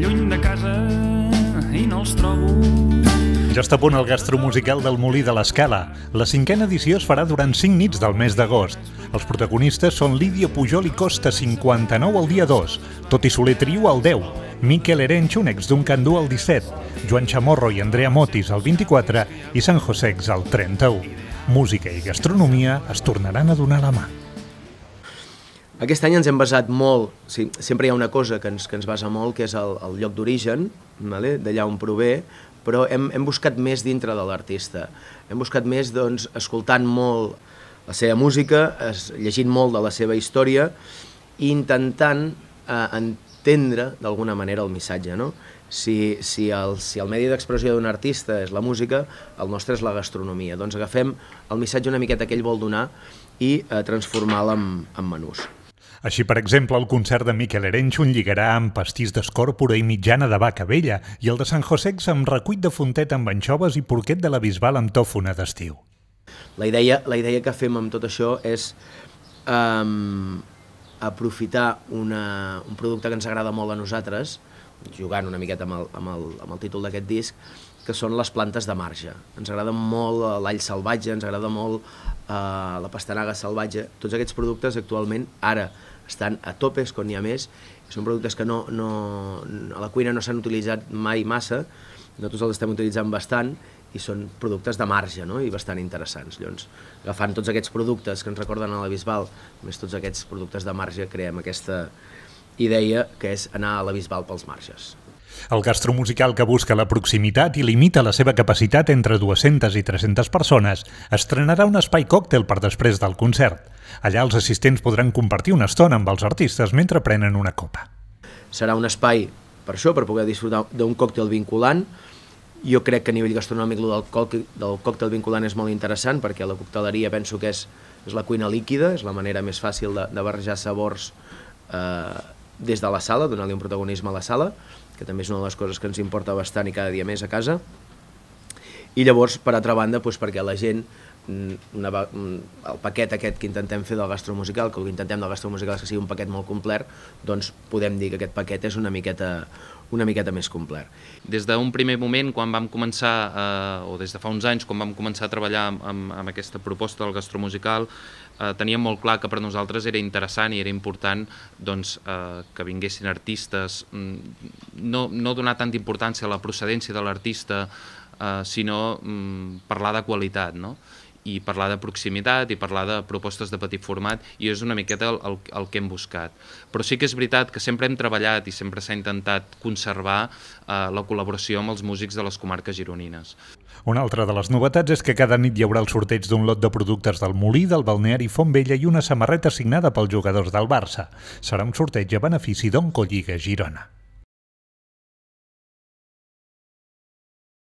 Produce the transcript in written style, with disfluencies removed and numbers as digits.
lluny de casa i no els trobo. Ja està a punt el gastromusical del Molí de l'Escala. La 5a edició es farà durant 5 nits del mes d'agost. Els protagonistes són Lídia Pujol i Costa, 59 el dia 2, Toti Soler Trio el 10, Miquel Erenxo, Nex d'un Candú el 17, Joan Chamorro i Andrea Motis el 24 i San Josex el 31. Música i gastronomia es tornaran a donar la mà. Aquest any ens hem basat molt, sí, sempre hi ha una cosa que ens basa molt, que és el lloc d'origen, d'allà on prové, però hem buscat més dintre de l'artista. Hem buscat més escoltant molt la seva música, llegint molt de la seva història i intentant entendre d'alguna manera el missatge. Si el medi d'expressió d'un artista és la música, el nostre és la gastronomia. Doncs agafem el missatge una miqueta que ell vol donar i transformar-la en menús. Així, per exemple, el concert de Miquel Erenxo lligarà amb pastís d'escòrpora i mitjana de vaca vella i el de San Josex amb recuit de fontet amb anxoves i porquet de la Bisbal amb tòfona d'estiu. La idea que fem amb tot això és aprofitar un producte que ens agrada molt a nosaltres, jugant una miqueta amb el títol d'aquest disc, que són les plantes de marge. Ens agrada molt l'all salvatge, ens agrada molt la pastanaga salvatge. Tots aquests productes actualment ara estan a topes, quan n'hi ha més. Són productes que a la cuina no s'han utilitzat mai massa, nosaltres els estem utilitzant bastant i són productes de marge i bastant interessants. Llavors, agafant tots aquests productes que ens recorden a la Bisbal, més tots aquests productes de marge, creem aquesta idea que és anar a la Bisbal pels marges. El gastromusical, que busca la proximitat i limita la seva capacitat entre 200 i 300 persones, estrenarà un espai còctel per després del concert. Allà els assistents podran compartir una estona amb els artistes mentre prenen una copa. Serà un espai per això, per poder disfrutar d'un còctel vinculant. Jo crec que a nivell gastronòmic del còctel vinculant és molt interessant, perquè la cocteleria penso que és la cuina líquida, és la manera més fàcil de barrejar sabors des de la sala, donar-li un protagonisme a la sala, que també és una de les coses que ens importa bastant i cada dia més a casa. I llavors, per altra banda, perquè la gent, el paquet aquest que intentem fer del gastromusical, que el que intentem del gastromusical és que sigui un paquet molt complet, doncs podem dir que aquest paquet és una miqueta més complet. Des d'un primer moment, quan vam començar, o des de fa uns anys, quan vam començar a treballar amb aquesta proposta del gastromusical, teníem molt clar que per nosaltres era interessant i era important que vinguessin artistes, no donar tanta importància a la procedència de l'artista, sinó parlar de qualitat, i parlar de proximitat i parlar de propostes de petit format, i és una miqueta el que hem buscat. Però sí que és veritat que sempre hem treballat i sempre s'ha intentat conservar la col·laboració amb els músics de les comarques gironines. Una altra de les novetats és que cada nit hi haurà el sorteig d'un lot de productes del Molí, del balneari Font Vella i una samarreta signada pels jugadors del Barça. Serà un sorteig a benefici d'Oncolliga Girona.